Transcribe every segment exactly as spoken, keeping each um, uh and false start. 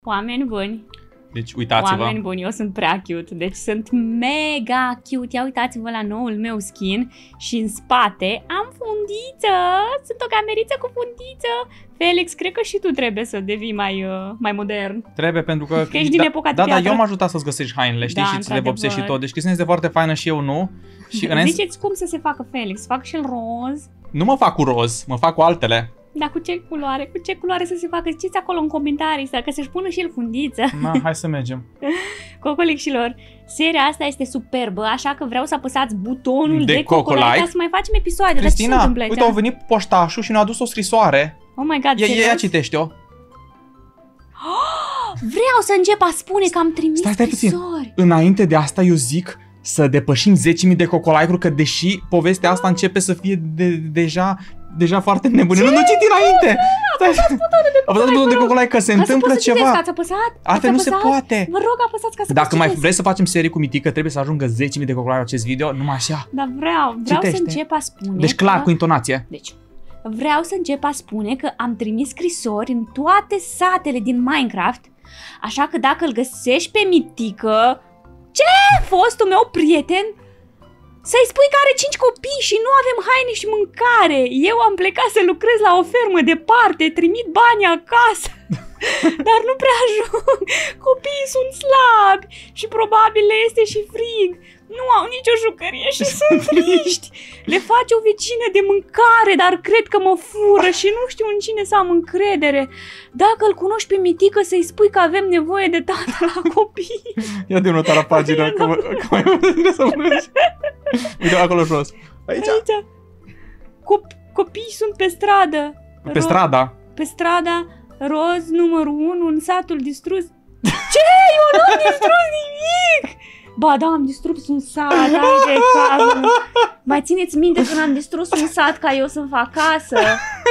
Oameni buni. Deci uitați-vă. Oameni buni, eu sunt prea cute. Deci sunt mega cute. Ia uitați-vă la noul meu skin și în spate am fundiță. Sunt o cameriță cu fundiță. Felix, cred că și tu trebuie să devii mai, uh, mai modern. Trebuie, pentru că... Că ești din da, epoca de Da, piatră. da, eu m-am ajutat să-ți găsești hainele, știi, Da, și ți le vopsești și într-adevăr. tot. Deci Cristina este foarte faină și eu nu. Și înainte... Ziceți cum să se facă Felix? Fac și el roz. Nu mă fac cu roz, mă fac cu altele. Dar cu ce culoare? Cu ce culoare să se facă? Ziceți acolo în comentarii, să, că să-și pună și el fundiță. Na, hai să mergem. Cocolicșilor, seria asta este superbă, așa că vreau să apăsați butonul De de, cocolike cocolike. ca să mai facem episoade. Dar ce se Cristina, întâmplă aici? uite, au venit poștașul și ne-a adus o scrisoare. Oh my god, Ia, serios? ia citește-o. Vreau să încep a spune că am trimis Stai, stai puțin. scrisori. Înainte de asta eu zic să depășim zece mii de cocolike-uri, că deși povestea asta începe să fie de, deja, deja foarte nebună. Nu, nu citi înainte! Apăsați butonul de cocolike că se Ca să întâmplă pot să citesc, ceva. ați apăsat? Altfel Ați nu se apăsat? poate. Vă rog, apăsați ca să Dacă pot mai citesc. vrei să facem serie cu Mitică, trebuie să ajungă zece mii de cocolike acest video, numai așa. Dar vreau, vreau Citește. să încep a spune Deci clar, că... cu intonație. Deci, vreau să încep a spune că am trimis scrisori în toate satele din Minecraft, așa că dacă îl găsești pe Mitică, ce? Fostul meu prieten, să-i spui că are cinci copii și nu avem haine și mâncare. Eu am plecat să lucrez la o fermă departe, trimit bani acasă, dar nu prea ajung. Copiii sunt slabi și probabil le este și frig. Nu au nicio jucărie și sunt triști. Le face o vecină de mâncare, dar cred că mă fură și nu știu în cine să am încredere. Dacă îl cunoști pe Mitică, să-i spui că avem nevoie de tată la copii. Ia de nota la pagină, că, mă, că mai trebuie să mergi. Uite acolo jos. Aici. Aici. Cop- copiii sunt pe stradă. Pe Ro- strada. Pe strada roz numărul unu în satul distrus. Ce? Eu n-am distrus nimic! Ba da, am distrus un sat, hai de casă. Mai țineți minte când am distrus un sat ca eu să fac casă?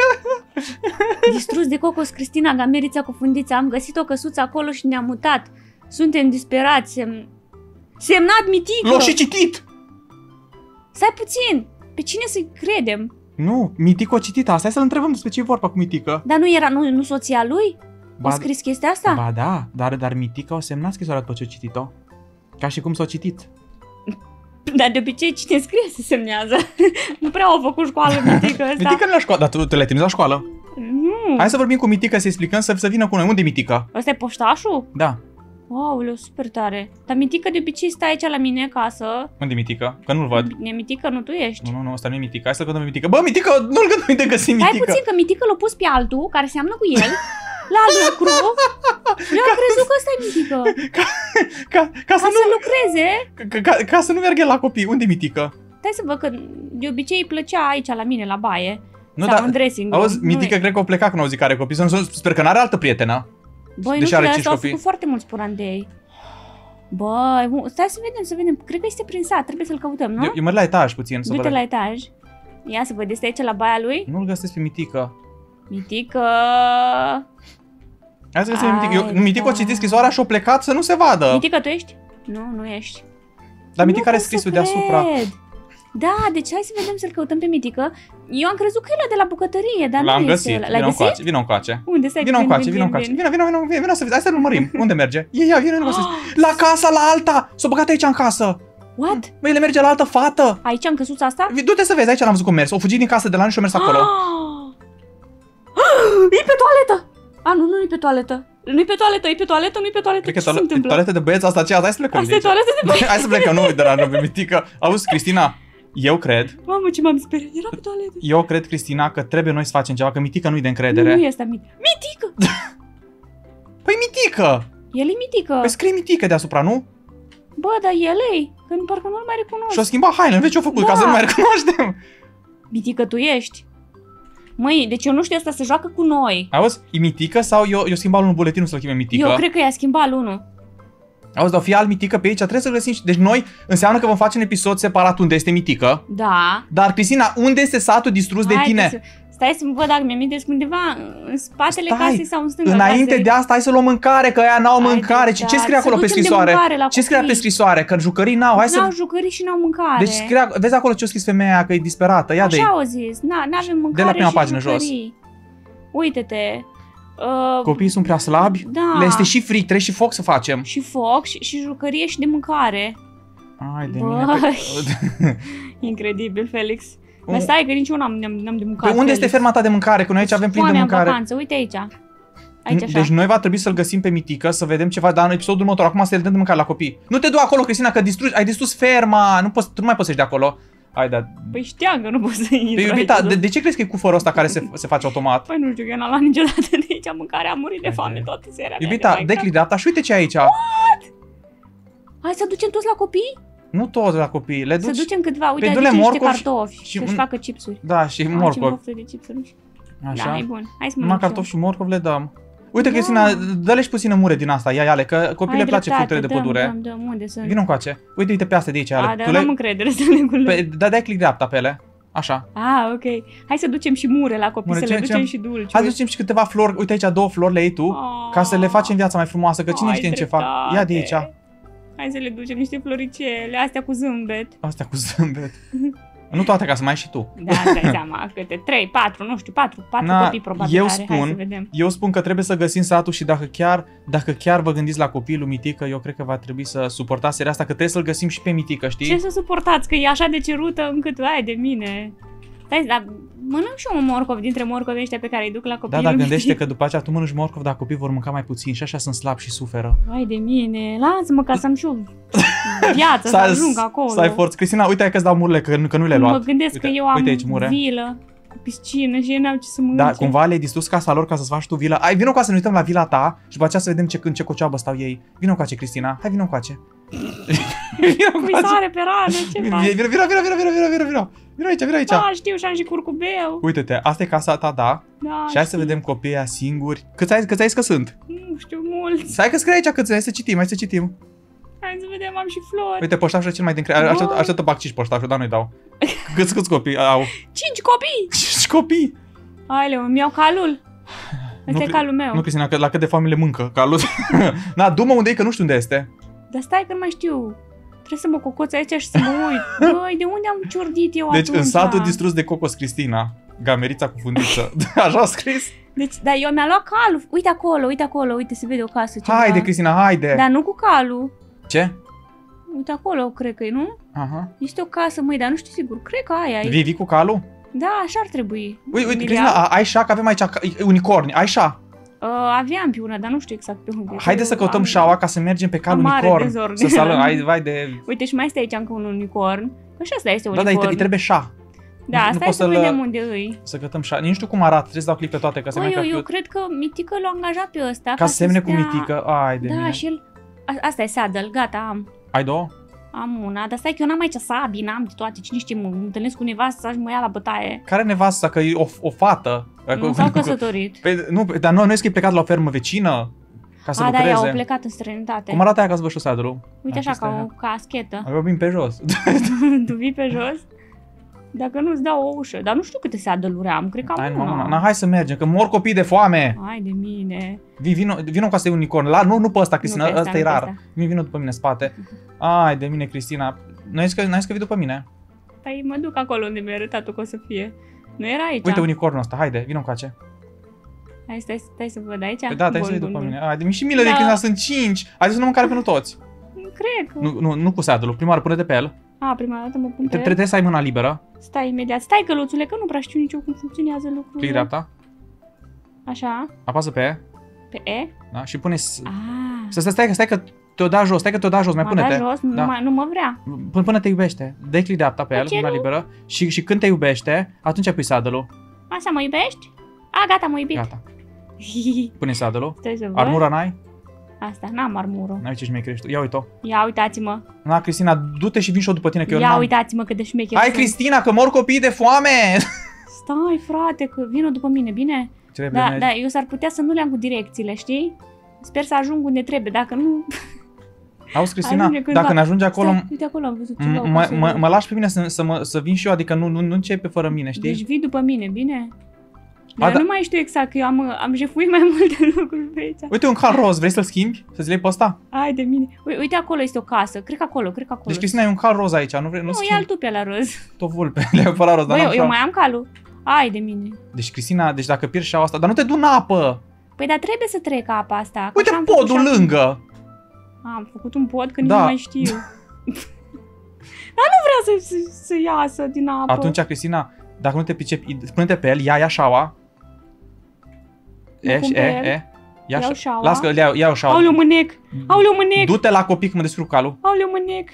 Distrus de Cocos Cristina, Gamerița cu fundița. Am găsit o căsuță acolo și ne-am mutat. Suntem disperați. Sem... Semnat Mitică. L-o și citit. Stai puțin. Pe cine să-i credem? Nu, Mitică a citit asta. Hai să-l întrebăm despre ce e vorba cu Mitică. Dar nu era nu, nu soția lui? Ba- A scris chestia asta? Ba da, dar, dar Mitică a semnat scrisoarea după ce a citit-o. Ca și cum s-a citit. Dar de obicei cine scrie se semnează. Nu prea au făcut școală Mitică ăsta. Mitică nu la școală, dar tu, tu le-ai trimis la școală. Nu. Hai să vorbim cu Mitică, să-i explicăm să, să vină cu noi. Unde e Mitică? Ăsta e poștașul? Da. Aoleu, super tare. Dar Mitică de obicei stă aici la mine acasă. Unde e Mitică? Că nu-l văd. Bine, Mitică, nu tu ești. Nu, nu, nu, ăsta nu e Mitică. Hai să-l căutăm pe Mitică. Bă, Mitică, nu-l găsim de găsim Stai Mitică. puțin că Mitică l-a pus pe altul, care seamănă cu el, la lucru. Eu am crezut că ăsta e Mitică. Ca, ca, ca, Ca să să nu, lucreze. ca, ca, ca să nu meargă el la copii. Unde e Mitică? Stai să văd că de obicei îi plăcea aici la mine, la baie. Nu, sau dar- în dressing room. Auzi, Mitică Nu e- cred că o pleca când au zis că are copii. Să nu- Sper că n-are altă prietenă. Băi, deși nu are știu, cinci asta au copii. făcut foarte mulți purandei. Băi, mu- stai să vedem, să vedem. Cred că este prin sat, trebuie să-l căutăm, nu? Eu, eu merg la etaj puțin să Du-te văd. la etaj. Ia să văd, este aici la baia lui? Nu-l găsesc pe Mitică. Mitică... Hai să găsim pe Mitică. Ai, Eu, Mitică a da. citit scrisoarea și a plecat să nu se vadă. Mitică, tu ești? Nu, nu ești. Dar Mitică Nu are pot să scrisul deasupra. cred. Da, deci hai să vedem să-l căutăm pe Mitică. Eu am crezut că e ăla de la bucătărie, dar L-am nu găsit. este ăla. L-ai Vino găsit? încoace, vino încoace. Unde stai? Vino Vin, încoace, vin, vino vin, încoace. vin. Vino, vino, vino, vino, vino să vezi. Hai să-l urmărim. Unde merge? Ia, ia, vino, nu găsesc. La casa, la alta! S-a băgat aici în casă. What? Băi, el merge la altă fată. Aici, în căsuța asta? Du-te să vezi, aici l-am văzut cum mers. O fugit din casă de la noi și a mers acolo. E pe toaletă! A, nu, nu e pe toaletă. Nu e pe toaletă, e pe toaletă, nu e pe toaletă. Cred că Ce se toale- întâmplă? toaletă de băieți asta aceea. Hai să plecăm Asta de e aici. toaletă de băieți. Hai să plecăm, nu de la noi pe Mitică. Auzi, Cristina, eu cred, Mamă, ce m-am speriat. Era pe toaletă. eu cred, Cristina, că trebuie noi să facem ceva, că Mitică nu-i de Nu, încredere. nu este Mitică. Mitică! Păi Mitică! El e Mitică. Păi scrie Mitică deasupra, nu? Bă, dar el e. Că parcă nu-l mai recunosc. Și-o schimbat hainele, vezi ce-a făcut, Da. ca să nu mai recunoaștem. Mitică, tu ești. Măi, deci eu nu știu asta, se joacă cu noi. Auzi, e Mitică sau eu, eu schimbat în buletinul să-l cheme Mitică? Eu cred că i-a schimbat unul. Auzi, dar o fi alt Mitică pe aici, trebuie să găsim și... Deci noi înseamnă că vom face un episod separat unde este Mitică. Da. Dar, Cristina, unde este satul distrus de Hai tine? Să... Stai să văd dacă mi-am undeva în spatele Stai, casei sau în stânga Înainte casei. de asta, hai să luăm mâncare, că aia n-au Hai, mâncare. da, Ce scrie să acolo pe ducem de scrisoare? mâncare la Ce scria pe copii. scrisoare? Că jucării n-au, hai N-au să... jucării și n-au mâncare. Deci scria, vezi acolo ce a scris femeia aia, că e disperată. Ia de Așa au zis. Na, n-avem mâncare la prima și pagină jos. jucării. Uite-te. Uh, Copiii sunt prea slabi? Da. Le este și fric, trebuie și foc să facem. Și foc, și, și jucărie, și de mâncare. Ai de Băi. mine. Incredibil, Felix. Un- Dar stai că nici eu n-am, n-am de mâncat. Pe unde este Felix. ferma ta de mâncare? Că noi aici avem plin de Foamea în mâncare. vacanță, uite aici. Aici așa. Deci noi va trebui să-l găsim pe Mitică, să vedem ce faci, dar în episodul următor, acum să le dăm de mâncare la copii. Nu te du acolo, Cristina, că distrugi, ai distrus ferma, nu, poți, tu nu mai poți să ieși de acolo. Hai, da. Păi știam că nu pot să intru Păi, aici. iubita, de, de ce crezi că e cufărul ăsta care se, se face automat? Păi nu știu, că eu n-am luat niciodată de aici mâncare, am murit de Hai, foame hai. toată seara. Iubita, dă-click dreapta și uite ce e aici. Hai să ducem toți la copii? Nu toți la copii, le Să duci. ducem câteva, uite, Păi aducem du-le niște morcovi cartofi și- să-și facă chipsuri. Da, și Ai, ce morcov. moftă de chipsuri. Așa. Da, e bun. Hai să Numai mănânc cartofi și morcov le dăm. Uite, Da. Cristina, dă-le și puțină mure din asta, ia, ia-le, că copiii le place fructele de pădure. Dăm, dăm, dăm, unde sunt? Vină încoace. Uite, uite pe astea de aici, ale. A, dar Tu nu am le... încredere să le culec. Pe, da, dai click dreapta pe ele. Așa. Ah, ok. Hai să ducem și mure la copii, Mure, să le ce- ducem ce- și dulciuri. Hai să ducem și câteva flori. Uite aici, două flori le iei tu, Ah, ca să le facem viața mai frumoasă, că cine ai știe în ce fac. dreptate. Ia de aici. Hai să le ducem niște floricele, astea cu zâmbet. Astea cu zâmbet. Nu toate, ca să mai ai și tu. Da, îți dai seama, câte trei, patru, nu știu, patru, patru Na, copii probabil eu are. Hai spun- să vedem. Eu spun că trebuie să găsim satul și dacă chiar, dacă chiar vă gândiți la copilul Mitică, eu cred că va trebui să suportați seria asta, că trebuie să-l găsim și pe Mitică, știi? Ce să suportați, că e așa de cerută încât, ai de mine. Stai, dar mănânc și eu un morcov dintre morcovii ăștia pe care îi duc la Da, copii. dar gândește că după aceea tu mănânci morcov, dar copiii vor mânca mai puțin și așa sunt slabi și suferă. Ai de mine, lasă-mă ca să-mi și eu viață, să Stai- ajung acolo. Stai forț. Cristina, uite că-ți dau murile, că, nu- că nu le-ai luat. Mă gândesc Uite, că eu am uite aici, mure. vilă cu piscină și ei n-au ce să mănânce. Da, cumva le-ai distrus casa lor ca să-ți faci tu vila. Ai, vină cu să ne uităm la vila ta și după aceea să vedem ce, când ce coceabă stau ei. Vină cu Cristina. Hai, vină cu Vină Mi sare pe rană, ce Vină, faci? vină, vină, vină, vină, vină, vină, vină, vină. Vină aici, vină aici. Da, știu, și am și curcubeu. Uite-te, asta e casa ta, da? Da, Și hai să știu. vedem copiii ăia singuri. Câți ai, câți ai zis că sunt? Nu știu, mulți. Hai că scrie aici câți, hai să citim, hai să citim. Hai să vedem, am și flori. Uite, poștașul cel mai din cre... Aștept, Băi. așteptă bacciși poștașul, dar nu-i dau. Câți, câți copii au? Cinci copii! Cinci copii! Aoleu, îmi iau calul. Ăsta e Cri- calul meu. Nu, Cristina, că la cât de foame le mâncă, calul. Na, du-mă unde e, că nu știu unde este. Dar stai că nu mai știu. Trebuie să mă cocoț aici și să mă uit. Băi, de unde am ciordit eu Deci atunci? în satul distrus de Cocos Cristina, gamerița cu fundiță. Așa a scris? Deci, dar eu mi-am luat calul. Uite acolo, uite acolo, uite, se vede o casă. Ceva. Haide, Cristina, haide! Dar nu cu calul. Ce? Uite acolo, cred că e, nu? Aha. Este o casă, măi, dar nu știu sigur. Cred că aia e. Vivi cu calul? Da, așa ar trebui. Uite, uite, Mi-l Cristina, iau. a- ai șa, că avem aici ca- unicorni, ai șa. Uh, aveam pe una, dar nu știu exact pe unde. Haide să căutăm Am- șaua ca să mergem pe cal Am mare unicorn. dezordine. Să salăm, ai, vai de... Uite, și mai este aici încă un unicorn. Că și asta este Da, da, îi unicorn. îi trebuie șa. Da, nu- nu stai poți să să-l- vedem unde îi. Să căutăm șa. Nici nu știu cum arată, trebuie să dau click pe toate ca să Băi, mai eu, eu cred cred că Mitică l-a angajat pe ăsta. ca să semne cu stea- Mitică. Ai de Da, mine. și el... A, asta e saddle, gata, am. Ai două? Am una, dar stai că eu n-am aici sabii, n-am de toate. Cine știe, mă întâlnesc cu nevasta și mă ia la bătaie. Care nevasta, că e o, o fată? Nu s-au căsătorit. Păi, nu, dar nu, nu e că e plecat la o fermă vecină ca să A, da, lucreze. ea, au plecat în străinătate. Cum arată aia ca să vă știu sadrul? Uite așa, ca o caschetă. Vorbim pe jos. Tu vii pe jos? Dacă nu-ți dau o ușă. Dar nu știu câte saddle-uri am, cred că am Hai, una. mama, na, hai să mergem, că mor copii de foame. Hai de mine. Vino, vino, vino ca să e unicorn. La, nu, nu pe ăsta, Cristina, Nu pe ăsta, ăsta e nu pe rar. ăsta. Vino, vino după mine în spate. Ai de mine, Cristina. Nu ai zis că, n-ai zis că vii după mine? Păi mă duc acolo unde mi-a arătat tu că o să fie. Nu era aici. Uite unicornul ăsta, haide, vino încoace. Hai, stai, stai să văd aici. Păi da, te-ai Bun, zis bun, după bun. mine. Ai de mine și milă de Da. Cristina, sunt cinci. Hai să nu mâncare pentru toți. Nu cred că... Nu, nu, nu cu saddle-ul, prima oară pune-te pe el. A, prima dată mă pun pe Tre- el. Trebuie să ai mâna liberă. Stai imediat. Stai, căluțule, că nu prea știu nici eu cum funcționează lucrurile. Click dreapta. Așa, Apasă pe E. pe E. Da? Și pune... s- Ah, Să stai, stai, că- stai că te-o da jos, stai că te-o da jos, mai m-a pune-te. dat jos, Da. nu, mai, nu mă vrea. Până, până te iubește. Dă click dreapta pe Dar el, ce mâna nu? liberă. Și, și când te iubește, atunci pui saddle-ul. Așa, mă iubești? A, gata, mă iubit. Gata. Pune saddle-ul. Stai să văd. Armura n-ai? Asta, n-am armură. N-ai ce șmecher ești tu. Ia uite-o. Ia uitați-mă. Na, Cristina, du-te și vin și eu după tine, că eu Ia n-am... uitați-mă cât de șmecher Hai, sunt. Cristina, că mor copiii de foame! Stai, frate, că vină după mine, bine? Trebuie Da, ne- da, eu s-ar putea să nu le-am cu direcțiile, știi? Sper să ajung unde trebuie, dacă nu... Auzi, Cristina, Ajunge cândva. dacă ne ajunge acolo... Stai, uite acolo am văzut ceva. m- o Mă, casă. mă, mă lași pe mine să, să, mă, să vin și eu, adică nu, nu, nu începe fără mine, știi? Deci vii după mine, bine? A, Dar da. nu mai știu exact, că eu am, am jefuit mai multe lucruri pe aici. Uite un cal roz, vrei să-l schimbi? Să-ți iei pe ăsta? Hai de mine. Uite, uite acolo este o casă, cred că acolo, cred că acolo. Deci, Cristina, e un cal roz aici, nu vrei? Nu, nu, schimbi. ia-l tu pe la roz. Tot vulpe, le-ai fără roz, dar Băi, n-am eu, eu șa. mai am calul. Hai de mine. Deci, Cristina, deci dacă pierzi șaua asta, dar nu te du în apă! Păi dar trebuie să trec apa asta. că Uite așa am făcut podul și acum. lângă. Am făcut un pod că Da. nu mai știu. Dar nu vrea să, să, să iasă din apă. Atunci, Cristina, dacă nu te pricepi, pune-te pe el, ia, ia șaua. Mă E, pun pe e, el. e. Ia Iau șa- șaua. Las că ia, ia o șaua. Aoleu, mânec! Aoleu, mânec! Du-te la copii că mă descurc calul. Aoleu, mânec!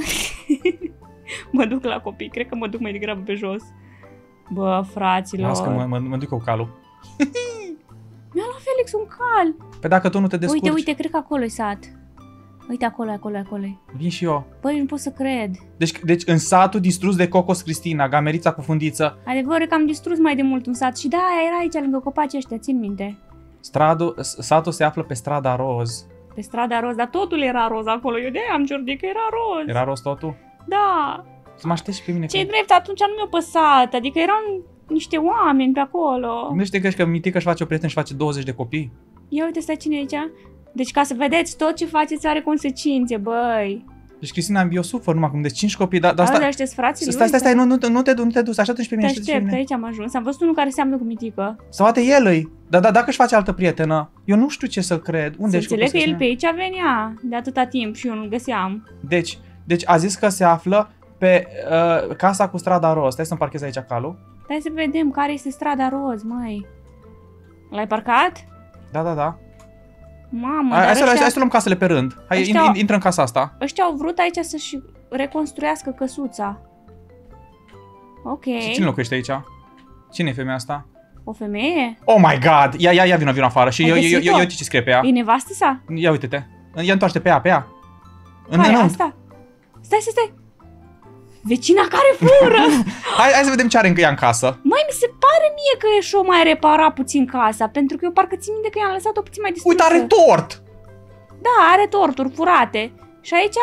Mă duc la copii, cred că mă duc mai degrabă pe jos. Bă, fraților. Las că mă, mă, mă duc eu cu calul. Mi-a luat Felix un cal. Pe dacă tu nu te descurci, Uite, uite, cred că acolo e sat. Uite, acolo, acolo, acolo. vin și eu. Băi, nu pot să cred. Deci, deci în satul distrus de Cocos Cristina, gamerița cu fundiță, Adevărul că am distrus mai de mult un sat. Și da, era aici, lângă copacii ăștia, țin minte. stradul, satul se află pe strada Roz. Pe strada roz, dar totul era roz acolo. Eu de-aia am ciordit că era roz. Era roz totul? Da. Să mă aștept și pe mine. Ce drept, atunci nu mi-a păsat. Adică erau niște oameni pe acolo. Nu știi că Mitică își face o prieten și face douăzeci de copii? Ia uite, stai cine e aici. Deci ca să vedeți, tot ce faceți are consecințe, băi. Deci Cristina, eu sufăr numai acum, deci cinci copii, dar, dar Auzi, stai, ăștia frații lui. stai, stai, stai, nu, nu, nu te du, nu te du, așteaptă și pe Te mine, așteaptă și pe aștept, mine. aici am ajuns. Am văzut unul care seamănă cu Mitică. Sau poate el îi, dar da, dacă își face altă prietenă, eu nu știu ce să cred. Unde Să ești cu înțeleg că el Cristina? pe aici venea de atâta timp și eu nu-l găseam. Deci, deci a zis că se află pe uh, casa cu strada Roz. Stai să-mi parchez aici calul. Stai să vedem care este strada roz, măi. L-ai parcat? Da, da, da. Mamă, Hai, dar hai, să, hai, ăștia, hai să luăm casele pe rând. Hai, Ăștia- in, in, intră în casa asta. ăștia au vrut aici să-și reconstruiască căsuța. Ok. Și cine locuiește aici? Cine e femeia asta? O femeie? Oh my god! Ia, ia, ia vină, vină afară și Ai eu, eu, eu, găsit-o? eu, eu ce scrie pe ea. E nevastă sa? Ia uite-te. Ia întoarce pe ea, pe ea. În Care, înăuntru. asta? Stai, stai, stai. Vecina care fură! Hai, hai să vedem ce are încă ea în casă. Măi, mi se pare mie că e și-o mai repara puțin casa, pentru că eu parcă țin minte că i-am lăsat-o puțin mai distrusă. Uite, are tort! Da, are torturi furate. Și aici...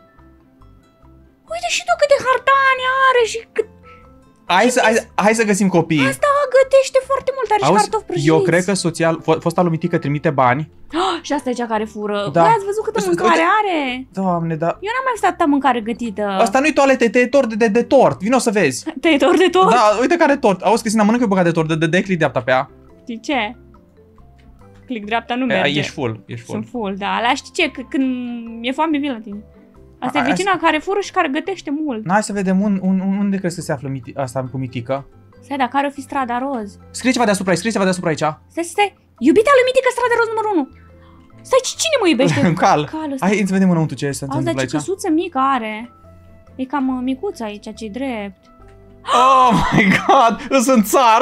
Uite și tu câte hartane are și cât... Hai să, hai, hai să găsim copii. Asta gătește foarte mult, are și Auzi, cartofi prăjiți. eu cred că soția, fo- fosta lui Mitică trimite bani. Oh, și asta e cea care fură. Da. Băi, ați văzut câtă Uite, mâncare uite. are? Doamne, da. Eu n-am mai văzut atâta mâncare gătită. Asta nu-i toaletă, e tort de, de, de tort. Vino să vezi. Tăitor de tot? Da, uite care tort. Auzi, Cristina, mănâncă o bucată de tort, de, de, de click dreapta pe ea. Știi ce? Click dreapta nu E, merge. ești full, ești full. Sunt full, da. Alea știi ce? C- când e foame, vin la tine. Asta A- e vecina care fură și care gătește mult. Hai să vedem un, un, un, unde crezi că se află miti, asta cu Mitică. Stai, dar care o fi strada roz? Scrie ceva deasupra aici, scrie ceva deasupra aici. Stai, stai. Iubita lui Mitică, strada roz numărul unu. Stai, ci- cine mă iubește? Cal. Calul ăsta. Hai să vedem înăuntru ce se Auzi, dar întâmplă ce aici. căsuță mică are. E cam uh, micuță aici, ce-i drept. Oh my god, eu sunt țar.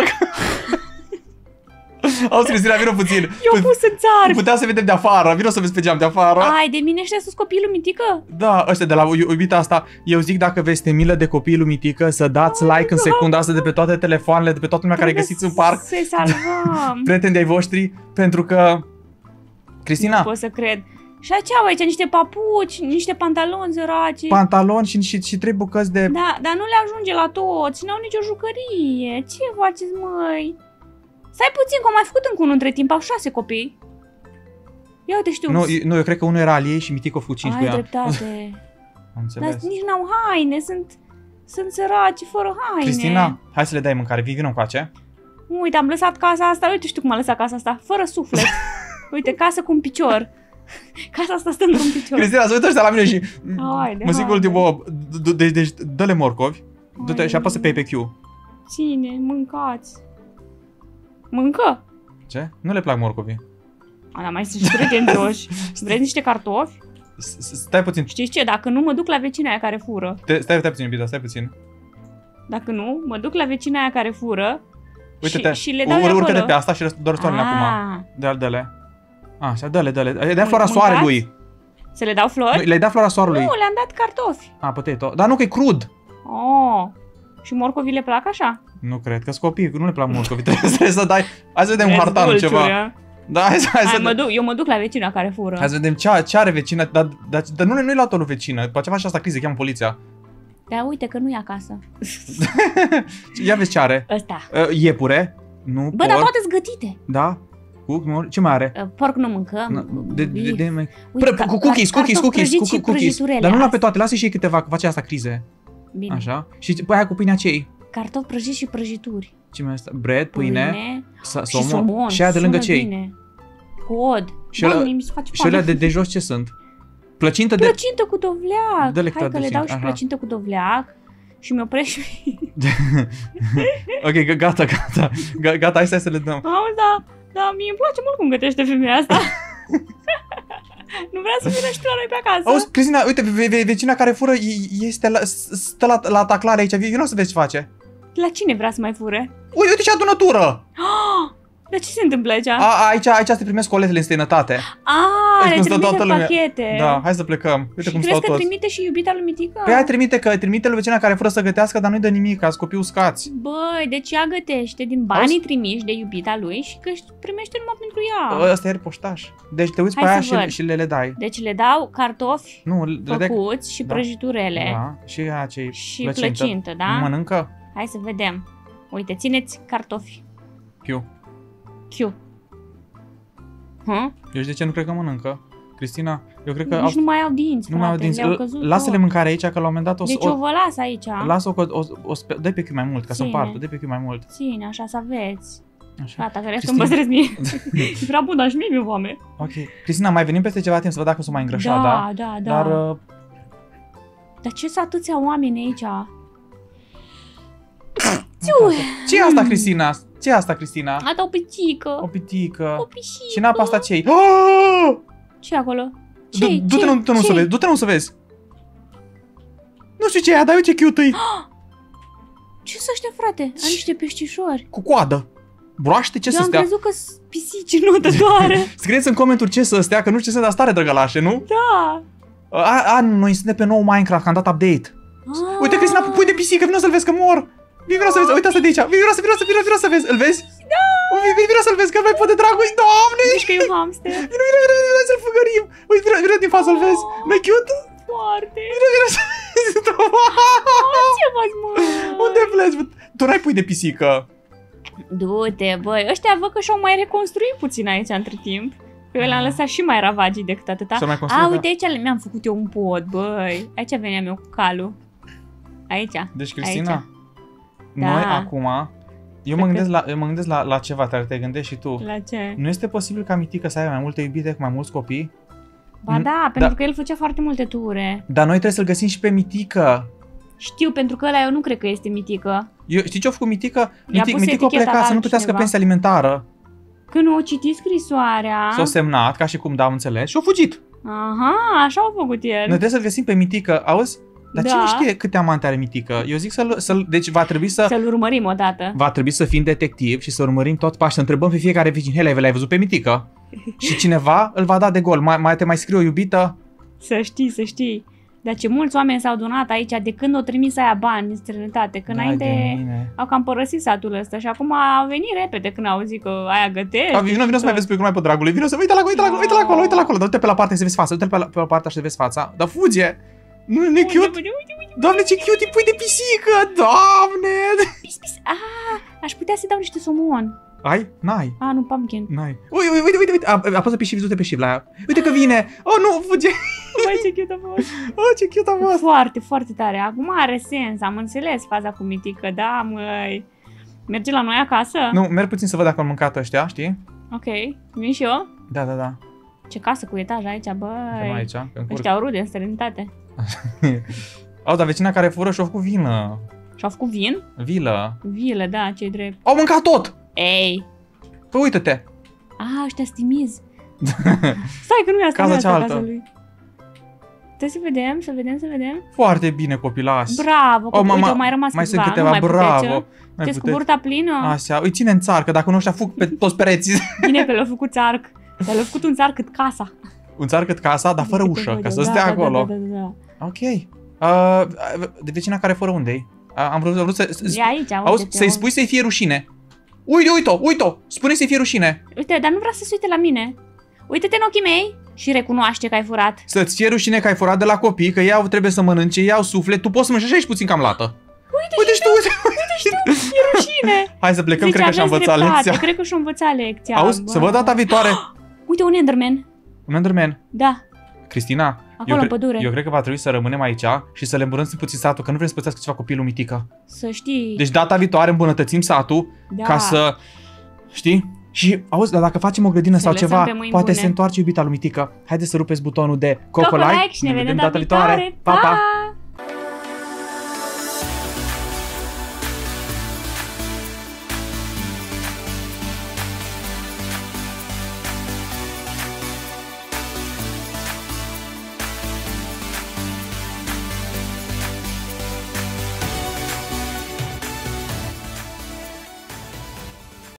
Auzi, Cristina, vină puțin. Eu pus în țară. Putea să vedem de afară, vină să vezi pe geam de afară. Ai, de mine ăștia sunt copiii lui Mitică? Da, ăștia de la iubita asta, eu zic dacă veți te milă de copiii lui Mitică, să dați like în secunda asta de pe toate telefoanele, de pe toată lumea care Trebuie găsiți în parc, Să-i salvăm. prieteni de-ai voștri, pentru că... Cristina, Nu pot să cred. Și aici au aici niște papuci, niște pantaloni săraci. pantaloni și, și, și trei bucăți de... Da, dar nu le ajunge la toți, n-au nicio jucărie. Ce faceți, măi? Stai puțin, că am mai făcut încă unul între timp, au șase copii. Ia uite, știu. Nu, eu- nu, eu cred că unul era al ei și Mitică a făcut cinci cu Ai ea. dreptate. Am Dar înțeles. nici n-au haine, sunt, sunt săraci, fără haine. Cristina, hai să le dai mâncare, vii, vină încoace. Uite, am lăsat casa asta, uite, știu cum am lăsat casa asta, fără suflet. Uite, casă cu un picior. Casa asta stă într-un picior. Cristina, să uită ăștia la mine și... Haide, mă zic haide. ultimul, d- d- deci deci dă-le morcovi, du-te Hai. și apasă pe pe Q. Cine? Mâncați. Mâncă? Ce? Nu le plac morcovii. A, dar mai sunt și pretențioși. Vreți niște cartofi? S- s- Stai puțin, Știți ce? Dacă nu, mă duc la vecina aia care fură. Te- stai, stai puțin, iubita, stai puțin. Dacă nu, mă duc la vecina aia care fură Uite-te, și, și le dau ur- urcă de acolo. pe asta și doar soarele acum. Ah, Dă-le, dă-le. Așa, dă-le, dă-le. Le-ai dat Mân- floarea mâncați? soarelui. să le dau flori? Nu, le-ai dat floarea soarelui. Nu, le-am dat cartofi. A, potato. Dar nu, că e crud. Oh. Și morcovii le plac așa? Nu cred, că-s copii, nu le plac morcovii. Trebuie, trebuie să dai... Hai să vedem un Vezi, hartan dulciuri, ceva. a? Da, hai să, hai Hai, să, mă duc, eu mă duc la vecina care fură. hai să vedem ce, ce are vecina. Dar, dar, dar nu, nu-i luat-o lui vecină. După ce face asta criză, cheamă poliția. Dar uite că nu e acasă. Ia vezi ce are. Ăsta. Uh, iepure. Nu, Bă, porc. dar toate sunt gătite. Da. Cu, ce mai are? Uh, Porc nu mâncăm. Na, De, de, de, de, mai- Uite, Pră- ca- cu cookies, ca- cookies, cartofi cookies, prăjiți și cu cookies. prăjiturele. Dar nu la pe Asta. toate, lasă și ei câteva, că face asta crize. Bine. Așa. Și păi aia cu pâinea cei. Cartofi prăjiți și prăjituri. Ce mai asta? Bread, pâine, Pâine sa- și somon. și aia de lângă sună cei. bine. pod. Și Doamne, ăla- mi se face Și alea foame. de, de jos ce sunt? Plăcintă de... Plăcintă cu dovleac. Dă-le Hai că câte le dau adăugim. și Aha. plăcintă cu dovleac. Și mi oprești. Ok, g- gata, gata. G- Gata, hai să le dăm. Auzi, da, da, mie îmi place mult cum gătește femeia asta. Nu vrea să vină și tu la noi pe acasă? Auzi, Cristina, uite, ve- ve- vecina care fură e- este la, stă la, la taclare aici. Vino să vezi ce face. La cine vrea să mai fure? Uite, uite ce adunătură! Dar ce se întâmplă aici? A, aici, aici se primesc coletele în străinătate. Ah, Aici le cum stă trimite toată în lumea. pachete. Da, hai să plecăm. Uite Și cum crezi stau că toți. trimite și iubita lui Mitică? Pe aia trimite că trimite lui vecina care fură să gătească, dar nu-i dă nimic, ca copii uscați. Băi, deci ea gătește din banii Auzi? trimiși de iubita lui și că primește numai pentru ea. Ăsta e poștaș. Deci te uiți Hai pe aia să și, văd. și le, le dai. Deci le dau cartofi Nu, le dai... făcuți și Da. prăjiturele Da, și aia ce și plăcintă, plăcintă. da? Mănâncă? Hai să vedem. Uite, țineți cartofi. Piu. Q. Hă? Eu știu de ce nu cred că mănâncă. Cristina, eu cred că Nici au, nu mai au dinți, nu mai au frate, dinți. le-au L- căzut Lasă-le tot. mâncare aici, că la un moment dat o să... Deci eu vă las aici. Lasă-o că o, o, o spe- dă-i pe chiu mai mult, ca să Ține. împartă, dă-i pe chiu mai mult. Ține, așa să aveți. Așa. Gata, că restul Cristina- îmi păstrez mie. E prea bun, dar și mie mi-e foame. Ok. Cristina, mai venim peste ceva timp să văd dacă o să mai îngrășa, da? Da, da, da. Dar uh, Dar ce sunt atâția oameni aici? ce e asta, Cristina? Ce e asta, Cristina? Ata o pitică. O pitică. O pisică. Și în apa asta ce-i? Oh! Ce e acolo? Du- Ce-i? Du-te Ce-i? nu, du-te nu să Ce-i? vezi, du-te nu să vezi. Nu știu ce e, dar uite ce cute-i. Ce sunt ăștia, frate? Am niște peștișori. Cu coadă. Broaște, ce Eu să am stea? crezut că sunt pisici notătoare. Scrieți în comentarii ce să stea, că nu știu ce sunt, dar stare drăgălașe, nu? Da. A, a, noi suntem pe nou Minecraft, că am dat update. Ah. Uite, Cristina, pui de pisică, vino să-l vezi că mor. Vino, vino să vezi, uite asta de aici. Vino să, vino să, vino, vino să vezi, îl vezi? Da. Vino, vino să-l vezi, că mai poate dragul, doamne. Zici că e un hamster. Vino, vino, vino, vino să-l făgărim. Uite, vino, vino din față, îl vezi? Nu-i cute? Foarte. Vino, vino să vezi. Ce faci, mă? Unde pleci? Tu n-ai pui de pisică. Du-te, băi. Ăștia văd că și-au mai reconstruit puțin aici între timp. Că eu le-am lăsat și mai ravagii decât atâta. Și-au mai construit, A, da. uite aici le- mi-am făcut eu un pod, băi. Aici veneam eu cu calul. Aici. Deci, Cristina, Aici. noi Da. acum, eu mă gândesc, la, eu mă gândesc la, la ceva, care te gândești și tu. La ce? Nu este posibil ca Mitică să aibă mai multe iubite cu mai mulți copii? Ba Mm, da, pentru da. că el făcea foarte multe ture. Dar noi trebuie să-l găsim și pe Mitică. Știu, pentru că ăla eu nu cred că este mitică. Eu, știi ce-a făcut Mitică? I-a Mitică, pus Mitică a eticheta plecat la să nu plătească altcineva. pensie alimentară. Când o citit scrisoarea... S-a semnat, ca și cum da, am înțeles, și a fugit. Aha, așa a făcut el. Noi trebuie să-l găsim pe Mitică, auzi? Dar Da. cine știe câte amante are Mitică? Eu zic să-l, să-l deci va trebui să... Să-l urmărim odată. Va trebui să fim detectiv și să urmărim tot pași, să întrebăm pe fiecare vecin, hei, l-ai văzut pe Mitică? Și cineva îl va da de gol. Mai, mai te mai scrie o iubită? Să știi, să știi. Dar ce mulți oameni s-au donat aici de când o trimis aia bani în străinătate. Că Vai înainte de mine. au cam părăsit satul ăsta și acum a venit repede când au zis că aia gătești. A, vino, vino să mai vezi pe mai pe dragului. Vino să uite la, uite la, uite la acolo, uite la acolo. Dar uite pe la parte să vezi fața. Uite pe la, pe la partea și să vezi fața. Dar fuge. Nu, nu e Uite, cute? uite, uite, uite. Doamne, ce cute îi pui de pisică. Doamne. Pis, pis. Ah, aș putea să dau niște somon. Ai? N-ai. Ah, nu, pumpkin. N-ai. Uite, uite, uite, uite. A- Apasă pe shift, du-te pe shift la ea. Uite că vine. Oh, nu, fuge. Băi, ce cute a fost. Oh, ce cute a fost. Foarte, foarte tare. Acum are sens. Am înțeles faza cu Mitică. Da, măi. Merge la noi acasă? Nu, merg puțin să văd dacă au mâncat ăștia, știi? Ok. Vin și eu? Da, da, da. Ce casă cu etaj aici, Suntem băi. aici, pe încurc. Ăștia au rude în străinătate. Au, dar vecina care fură și-a făcut vină. Și-au făcut vin? Vilă. Vilă, da, ce-i drept. Au mâncat tot! Ei. Păi uite-te! Ah, ăștia stimizi. Stai că nu e asta, Casa nu e asta cealaltă. casa lui. Trebuie să vedem, să vedem, să vedem. Foarte bine, copilaș. Bravo, că Oh, uite, mama, au mai rămas mai câțiva. sunt câteva, nu mai bravo. Puteți, Mai puteți cu puteți. burta plină? Așa, îi ține în țar, că dacă nu ăștia fug pe toți pereții. Bine că le-a făcut țarc. Dar le-a făcut un țarc cât casa. Un țar cât casa, dar fără Câte ușă, văd ca eu. să Da, stea da, acolo. Da, da, da, da. Ok. Uh, de vecina care fără unde-i? Uh, am vrut, vrut să... E aici, Auzi, uite-te, să-i o- spui să-i fie rușine. Uite, uite-o, uite-o! Spune să-i fie rușine. Uite, dar nu vrea să se uite la mine. Uite-te în ochii mei și recunoaște că ai furat. Să-ți fie rușine că ai furat de la copii, că ei au trebuie să mănânce, ei au suflet, tu poți să mânci așa, ești puțin cam lată. Uite, Uite și și tu, uite, uite și tu, e rușine. Hai să plecăm, Zice, cred că și-a aveți învățat dreptate, lecția. Cred că și-a învățat lecția. Auzi, bă. să văd data viitoare. Uite, un Enderman. Un Enderman. Da, Cristina, acolo eu, în cre- pădure. eu cred că va trebui să rămânem aici și să le îmbunătățim puțin satul, că nu vrem să pățească ceva copilul Mitică. Să știi. Deci data viitoare îmbunătățim satul da. ca să, știi? Și auzi, dar dacă facem o grădină Să sau lăsăm ceva, pe mâini poate bune. se întoarce iubita lui Mitică. Haideți să rupeți butonul de Coco Coco Like like și ne vedem data viitoare. Pa, pa! Pa!